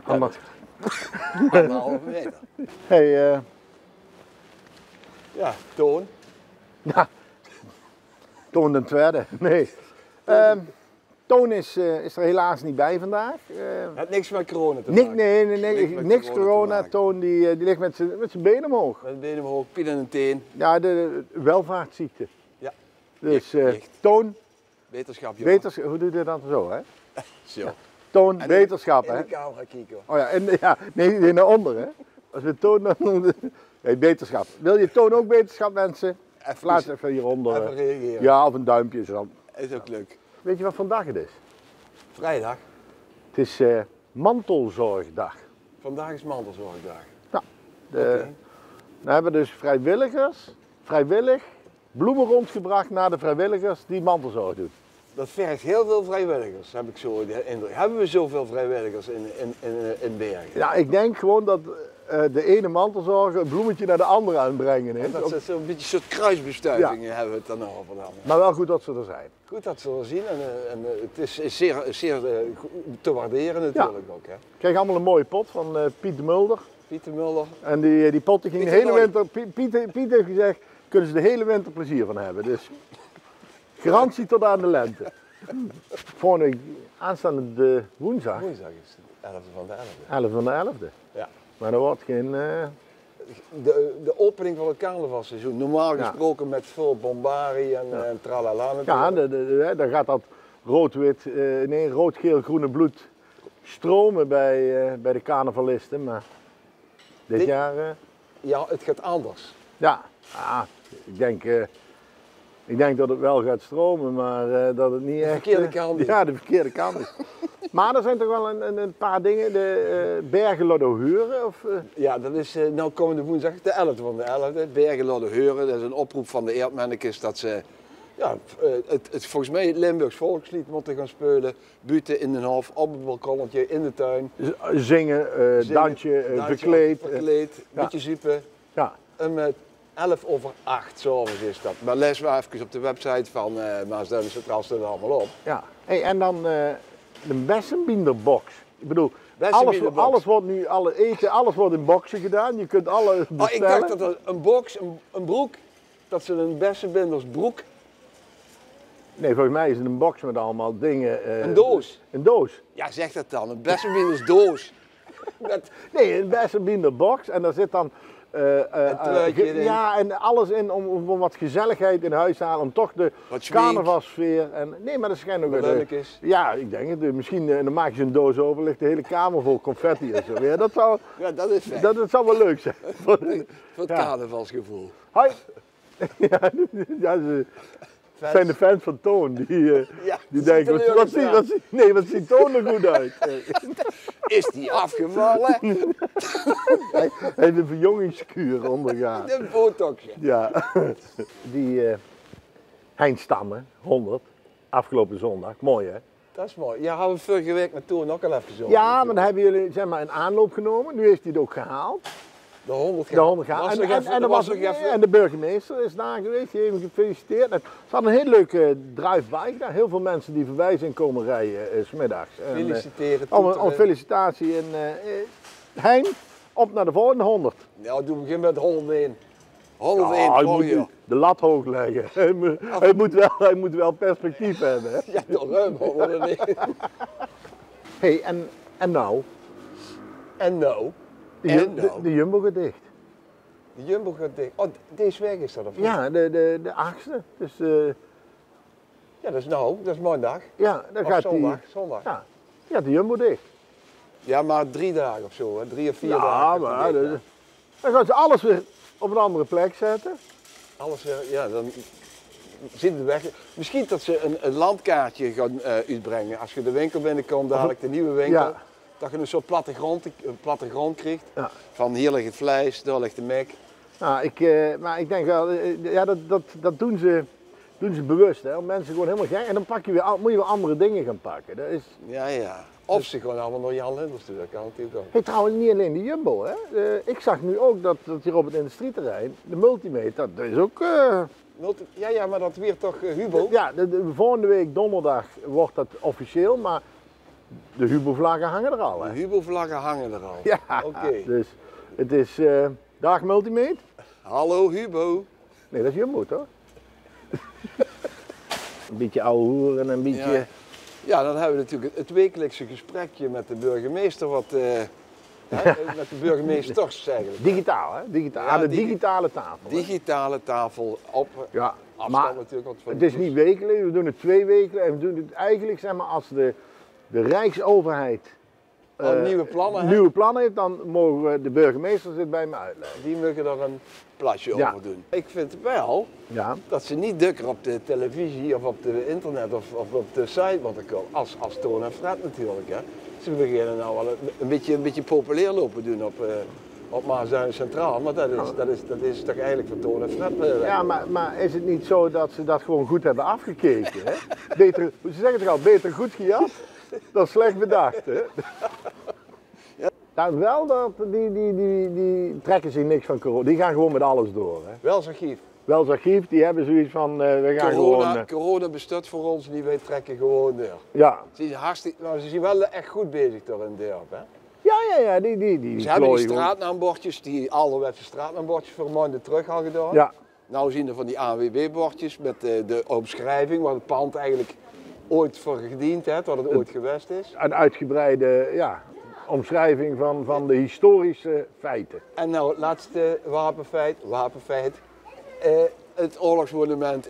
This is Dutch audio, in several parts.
Anderhalve meter. Hey, Ja, Toon. ja, Toon de tweede. Nee. Toon is er helaas niet bij vandaag. Het niks met corona te Nee, maken. nee, niks corona. Toon die ligt met zijn benen omhoog. Met benen omhoog, pien in een teen. Ja, de welvaartsziekte. Ja. Dus Licht. Toon, Wetenschap, jongen. wetenschap, hoe doe je dat zo, hè? Zo. Toon, En wetenschap, in hè? de camera kijken. Oh ja, nee, naar onder, hè? Als we Toon dan... Nee, wetenschap. Wil je Toon ook wetenschap, mensen? Even, Laat even hieronder. even reageren. Ja, of een duimpje zo. Is ook leuk. Weet je wat vandaag het is? Vrijdag. Het is mantelzorgdag. Vandaag is mantelzorgdag. Nou, Oké. dan hebben we dus vrijwilligers, vrijwillig, bloemen rondgebracht naar de vrijwilligers die mantelzorg doen. Dat vergt heel veel vrijwilligers, heb ik zo de indruk. Hebben we zoveel vrijwilligers in Bergen? Ja, ik denk gewoon dat de ene mantelzorger een bloemetje naar de andere aan het brengen is. Dat ze zo'n beetje een soort kruisbestuivingen hebben we het dan over. Dan. Maar wel goed dat ze er zijn. Goed dat ze er zien en het is zeer te waarderen natuurlijk ook. Hè. Ik kreeg allemaal een mooie pot van Piet de Mulder. Pieter Mulder. En die pot die ging de Piet hele de winter, Piet heeft gezegd, kunnen ze de hele winter plezier van hebben. Dus garantie tot aan de lente. Volgende aanstaande woensdag, Woensdag is het 11e van de 11e. 11 van de 11e. Ja. Maar er wordt geen... De opening van het carnavalseizoen, normaal gesproken met veel bombari en tralala natuurlijk. Ja, dan gaat dat rood, geel, groene bloed stromen bij de carnavalisten. Maar dit jaar... Ja, het gaat anders. Ik denk dat het wel gaat stromen, maar dat het niet echt... De verkeerde kant is. Ja, de verkeerde kant is. Maar er zijn toch wel een paar dingen, de Bergen Lodderhuren of... Ja, dat is nou komende woensdag de 11e van de 11e. Bergen Lodderhuren, dat is een oproep van de Eerdmannekes dat ze volgens mij het Limburgs volkslied moeten gaan spelen. Buiten in den hof, op het balkonnetje, in de tuin. Zingen, dansje, verkleed. Beetje zuipen. Ja. 7:11 s'avonds is dat. Maar lees maar even op de website van Maasduinen Centraal staat er allemaal op. Ja. Hey, en dan de Bessenbinderbox. Ik bedoel, Bessenbinderbox. alles wordt nu, alle eten, alles wordt in boxen gedaan. Je kunt alles bestellen. Oh, ik dacht dat er een box, een broek, dat ze een Bessenbindersbroek. Nee, volgens mij is het een box met allemaal dingen. Een doos. Een doos. Ja, zeg dat dan. Een Bessenbindersdoos. Nee, een Bessenbinderbox. En daar zit dan... een truitje in. Ja, en alles in om wat gezelligheid in huis te halen. Om toch de Wat schmink. carnavalsfeer. Nee, maar dat schijnt ook weer... Belunnekes. Ja, ik denk het. Misschien dan maak je een doos open, ligt de hele kamer vol confetti en zo. Ja, Ja, dat is fijn. dat zou wel leuk zijn. Voor het carnavalsgevoel. Hoi! Ja, ze zijn de fans van Toon. Die denken, wat ziet Toon er goed uit? Is die afgevallen? Hij heeft een verjongingskuur ondergaan. Een botoxje. Ja, die Hein Stammen, 100, afgelopen zondag. Mooi hè? Dat is mooi. Ja, hadden we vorige week met Toon ook al even zo. Ja, maar dan hebben jullie zeg maar een aanloop genomen. Nu heeft hij het ook gehaald. De 100 De 100 gehaald. En de burgemeester is daar geweest, die heeft hem gefeliciteerd. En ze hadden een heel leuke drive-by gedaan. Heel veel mensen die voorbij zijn komen rijden 's middags. Feliciteren. Om felicitatie. En Hein, op naar de volgende 100. Ja, doe begin met 101. 101 hij voor moet je. de lat hoog leggen. Hij moet wel perspectief hebben. Hè? Ja, toch ruim 101. Hey, en nou? En nou? De Jumbo gaat dicht. De Jumbo gaat dicht. Oh, deze week is dat of niet? Ja, de 8e. Dus, Ja, dat is maandag. ja, dan Of gaat zondag. Ja, de Jumbo dicht. Ja, maar 3 dagen of zo, hè? 3 of 4 dagen. Ja, maar dan gaan ze alles weer op een andere plek zetten. Alles weer, ja, dan zit de weg. Misschien dat ze een landkaartje gaan uitbrengen. Als je de winkel binnenkomt, dadelijk de nieuwe winkel. Ja. Dat je een soort plattegrond krijgt. Ja. Van hier ligt het vlees, daar ligt de mek. Nou, maar ik denk wel, ja, dat doen ze bewust. Hè, om mensen gewoon helemaal gek. En dan moet je weer andere dingen gaan pakken. Dat is... Ja. Of ze gewoon allemaal naar Jan Linders toe, dat kan natuurlijk ook. Hey, trouwens, niet alleen de Jumbo. Hè. Ik zag nu ook dat hier op het industrieterrein, de Multimeter, dat is ook... Ja, maar dat weer toch Hubo? Ja, de volgende week donderdag wordt dat officieel, maar de Hubo-vlaggen hangen er al. De Hè? Hubo-vlaggen hangen er al. Ja, Oké. dus het is dag Multimate. Hallo Hubo. Nee, dat is Jumbo toch? Een beetje ouwe hoer en een beetje... Ja. Ja, dan hebben we natuurlijk het wekelijkse gesprekje met de burgemeester, met de burgemeesters eigenlijk. Digitaal, hè? Digitaal. Ja, Aan de digitale tafel. Hè? Digitale tafel op Ja, afstand maar natuurlijk. Want het is niet wekelijks, we doen het 2 weken en we doen het eigenlijk zeg maar als de Rijksoverheid nieuwe plannen heeft, dan mogen de burgemeesters het bij me uitleggen. Die mogen er een plasje Ja. over doen. Ik vind wel Ja, dat ze niet dukker op de televisie of op de internet of op de site moeten komen. Als Toon en Fred natuurlijk. Hè. Ze beginnen nou wel een beetje populair lopen doen op Maasduinen Centraal. Maar dat is toch eigenlijk voor Toon en Fred. ja maar is het niet zo dat ze dat gewoon goed hebben afgekeken? Hè? Beter, ze zeggen toch al, beter goed gejat dan slecht bedacht. Hè? Nou, wel dat die trekken zich niks van corona. Die gaan gewoon met alles door. Hè? Welsarchief. Welsarchief, die hebben zoiets van, we gaan gewoon... Corona bestut voor ons niet, wij trekken gewoon deur. Ja. Ze zijn wel echt goed bezig door in dorp. Hè? Ja, die Ze hebben die plooien gewoon. straatnaambordjes, die ouderwetse straatnaambordjes voor maanden terug al gedaan. Ja, Nou zien we van die ANWB-bordjes met de omschrijving waar het pand eigenlijk ooit voor gediend heeft, wat het ooit geweest is. een uitgebreide omschrijving van de historische feiten. En nou het laatste wapenfeit. Het oorlogsmonument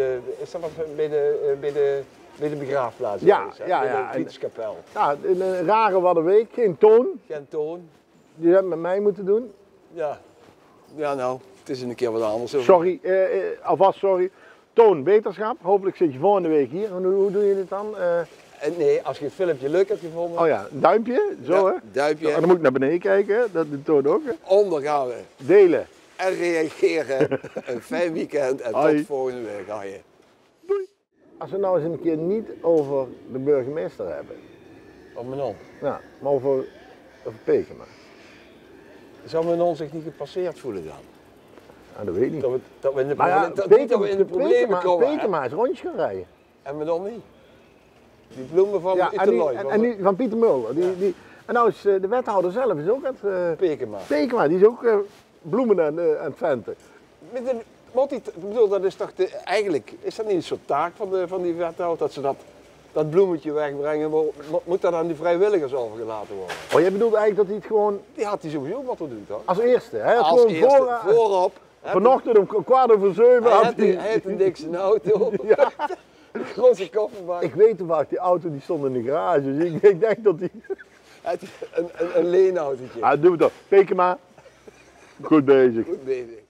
bij de begraafplaats. Ja, is, hè? ja, Bij ja. de Vlietskapel. Ja, een rare Waddenweek, geen toon. Geen Toon. Die hebben met mij moeten doen. Ja. Ja nou, het is een keer wat anders. Sorry, alvast sorry. Toon, beterschap. Hopelijk zit je volgende week hier. Hoe doe je dit dan? Nee, als je het filmpje leuk hebt gevonden. Oh ja, een duimpje. Zo Ja, hè. duimpje. En dan moet ik naar beneden kijken. Hè. Dat doet Toon ook. Hè. Onder gaan we. Delen. En reageren. Een fijn weekend en Hoi. tot volgende week. Hoi. Als we nou eens een keer niet over de burgemeester hebben. Of Menon. Nou, maar over Pekema. Zou Menon zich niet gepasseerd voelen dan? Nou, dat weet ik niet. Dat we in de, Maar ja, niet dat we in de problemen komen. hè? Pekema is rondjes gaan rijden. En Menon niet. Die bloemen van Ja, Uterlooi. en nu van Pieter Mulder. En nou is de wethouder zelf is ook aan het... Pekema. Pekema, die is ook bloemen aan het venten. Ik bedoel, dat is toch eigenlijk, is dat niet een soort taak van die wethouder, dat ze dat bloemetje wegbrengen, moet dat aan die vrijwilligers overgelaten worden? Oh, jij bedoelt eigenlijk dat hij het gewoon Die had hij sowieso moeten doen, toch? als eerste, hè? Het Als gewoon eerste, voorop. Vanochtend om 6:15 had Hij heeft een dikste auto, Ja, een grote kofferbak, ik weet toevallig, die auto die stond in de garage, dus ik denk dat die... een leenautootje. Ah, doe het toch. Pekema, goed bezig. Goed bezig.